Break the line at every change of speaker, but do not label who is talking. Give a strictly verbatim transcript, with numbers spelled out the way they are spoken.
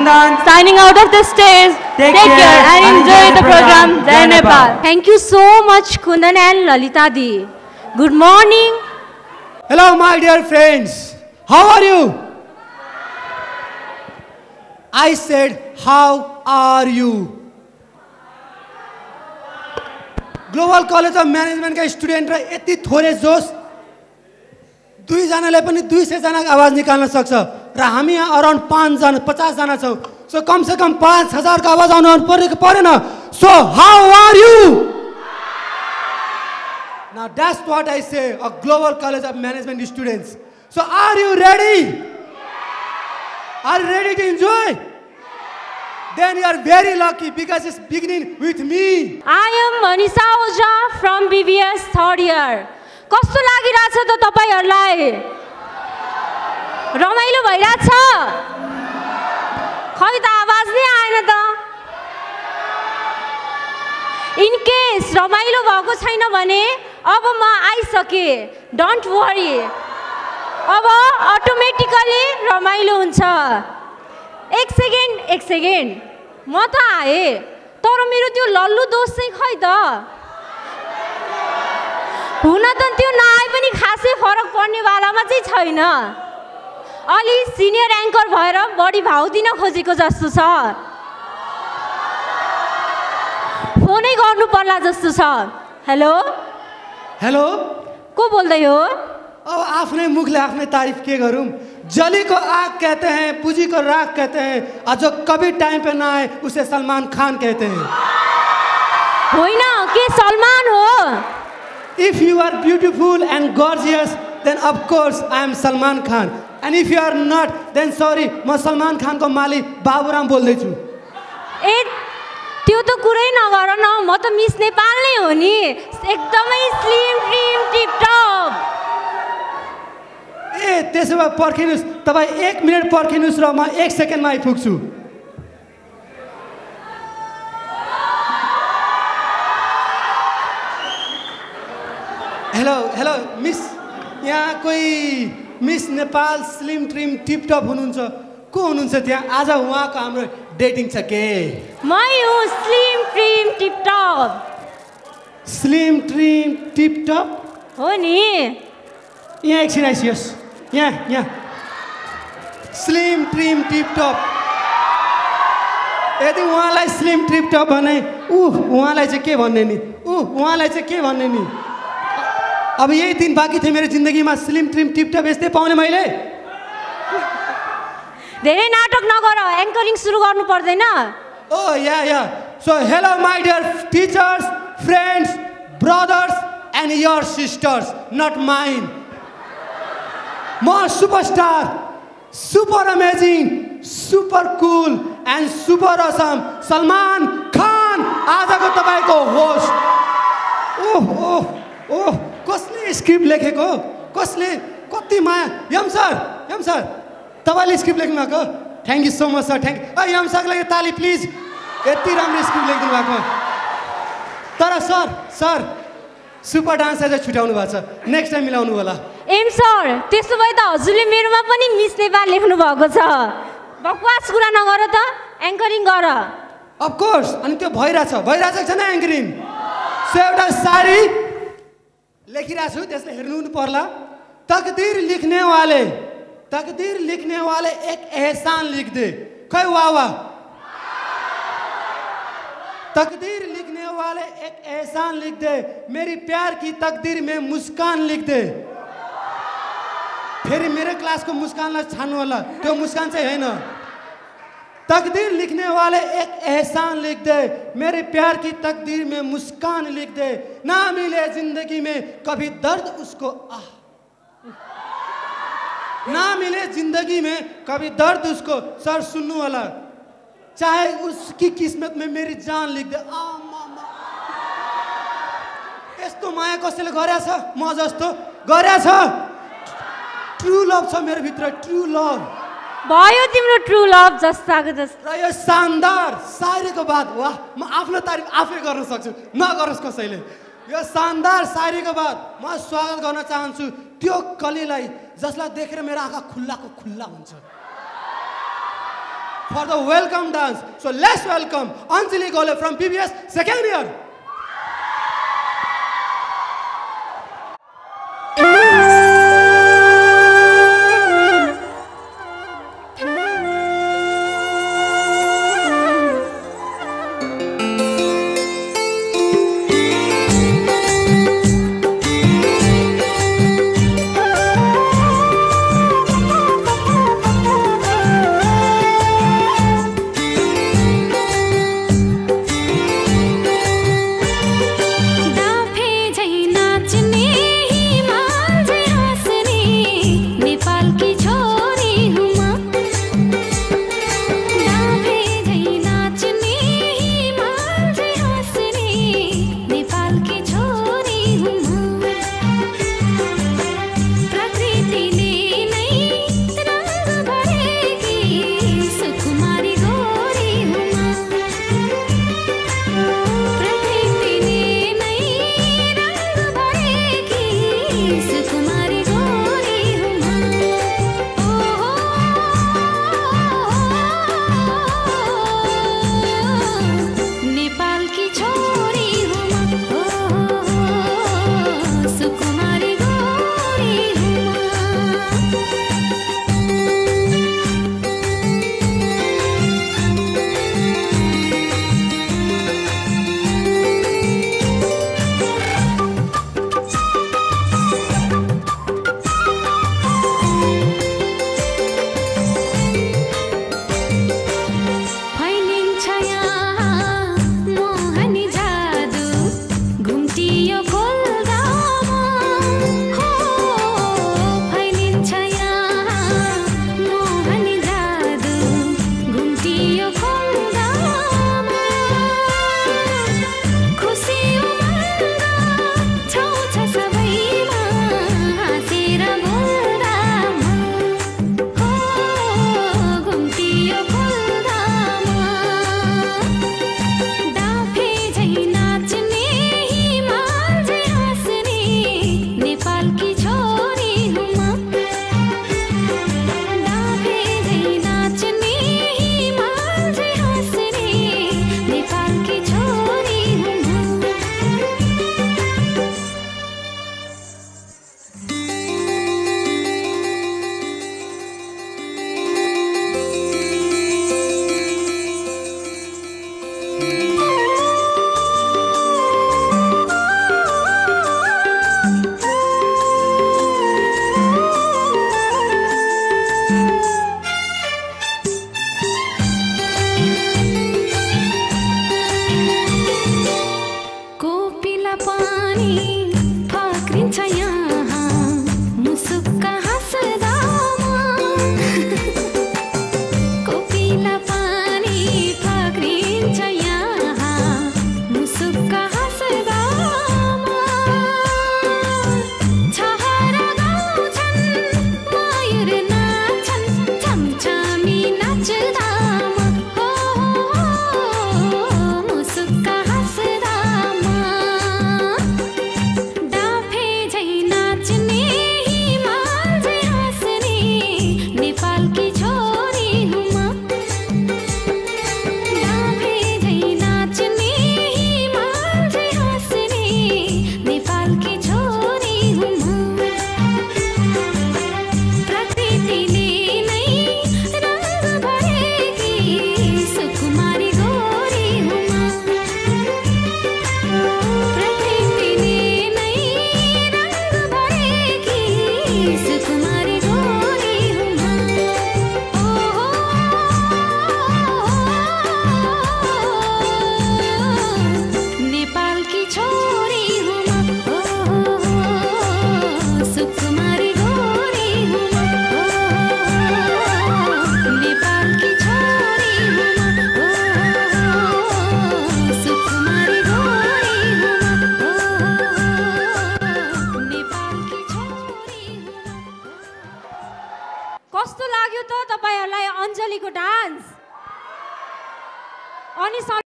London.
Signing out of the stage.
Take,
Take care,
care
and enjoy the program. Jai Nepal.
Nepal.
Thank you so much, Kundan and Lalita Di. Good morning.
Hello, my dear friends. How are you? I said, how are you? Global College of Management का student र यति थोरै जोश दुई जनाले पनि दुई सय जना आवाज निकाल्न सक्छ र हामी यहाँ अराउन्ड पाँच जना पचास जना छौं सो कम से कम पाँच हजार को आवाज आउनु पर्ने परेन so how are you Now that's what I say, a Global College of Management students. So are you ready? Are you ready to enjoy? Then you are very lucky because it's beginning with me.
I am Manisha Oja from B B S third year. कस्तो लागिरहेछ त तपाईहरुलाई? रमाइलो भइरहेछ? खै त आवाज नै आएन त. In case रमाइलो भएको छैन भने अब म आइसके. Don't worry. अब अटोमेटिकली रमाइलो हुन्छ. एक सेकेन्ड एक सेकेन्ड म त आए तर मेरो त्यो लल्लु दोष चाहिँ खै त हुन त त्यो नआए पनि खासै फरक पर्ने वालामा चाहिँ छैन अलि सिनियर एङ्कर भएर बढी भाउ दिन खोजेको जस्तो छ फोनै गर्नु पर्ला जस्तो छ हेलो
हेलो
को बोल्दै हो
अब आफ्नै मुखले आफ्नै तारिफ के गरौँ जली को आग कहते हैं पूजी को राख कहते हैं और जो कभी टाइम पे ना आए उसे सलमान खान कहते हैं
होइन के सलमान हो
If you are beautiful and gorgeous then of course I am Salman Khan and if you are not then sorry म सलमान खान को माली बाबुराम बोल्दै छु
ए त्यो त कुरै नगर न म त मिस नेपाल नै हो नि एकदमै स्लिम ट्रिम टिप टप
ए त्यसो भए पर्खिनुस् तपाई एक मिनेट पर्खिनुस् र म एक सेकेन्डमा आइपुग्छु हेलो हेलो मिस यहाँ कोही miss Nepal slim trim tip top हुनुहुन्छ को हुनुहुन्छ त्यहाँ आज उहाँको हाम्रो डेटिङ छ के
मै हो slim trim tip top
slim trim tip top
हो नि
यहाँ एकछिन आइसियोस् यहाँ यहाँ स्लिम ट्रिम टिप टप यदि उहाँलाई स्लिम ट्रिप टप भने ऊ उहाँलाई चाहिँ के भन्ने नि ऊ उहाँलाई चाहिँ के भन्ने नि अब यही दिन बाँकी थियो मेरो जिन्दगीमा स्लिम ट्रिम टिप टप यस्तै पाउने मैले
धेरै नाटक नगर एङ्करिङ सुरु गर्नु पर्दैन
oh ya ya so hello my dear teachers friends brothers and your sisters not mine म superstar super amazing super cool and super awesome Salman Khan आजको तपाईको होस्ट ओह ओह ओह कसले स्क्रिप्ट लेखेको कसले कति माया यम सर यम सर तपाईले स्क्रिप्ट लेख्नु भएको thank you so much sir thank you Yam सरको लागि ताली प्लिज यति राम्रो स्क्रिप्ट लेखिदिनु भएको तर सर सर सुपर डान्स चाहिँ छुट्याउनु भएको छ नेक्स्ट टाइम मिलाउनु होला
एम सर त्यसो भए त हजुरले मेरोमा पनि मिस नेपाल लेख्नु भएको छ बकवास कुरा नगर त एङ्करिङ गर
अफ कोर्स अनि त्यो भइरहेछ भइरहेछ छैन एङ्करिङ सो एउटा सारी लेखिरहेको छु त्यसले हेर्नु पर्ला तकदीर लिखने वाले तकदीर लिखने वाले एक एहसान लिख दे खै वाह वाह तकदीर लिखने वाले एक एहसान लिख दे मेरी प्यार की तकदीर में मुस्कान लिख दे फेरि मेरो क्लासको मुस्कानलाई छान्नु होला त्यो मुस्कान चाहिँ हैन तकदीर लिखने वाले एक एहसान लिख दे मेरे प्यार की तकदीर में मुस्कान लिख दे ना मिले जिंदगी में कभी दर्द उसको आह ना मिले जिंदगी में कभी दर्द उसको सर सुन्नु होला चाहे उसकी किस्मत में मेरी जान लिख दे आ मामा यस्तो माया कसैले गरेछ म जस्तो गरेछ ट्रु लभ छ मेरो भित्र ट्रु लभ
भयो तिम्रो ट्रु लभ जस्ताको जस्तो
र यो शानदार शायरीको बात वाह म आफ्नो तारिफ आफै गर्न सक्छु नगरोस् कसैले यो शानदार शायरीको बात म स्वागत गर्न चाहन्छु त्यो कलीलाई जसलाई देखेर मेरो आँखा खुल्लाको खुल्ला हुन्छ for the welcome dance. So let's welcome Anjali Gole from P B S second year.
कस्तो लाग्यो त तपाईहरुलाई अञ्जलीको डान्स अनि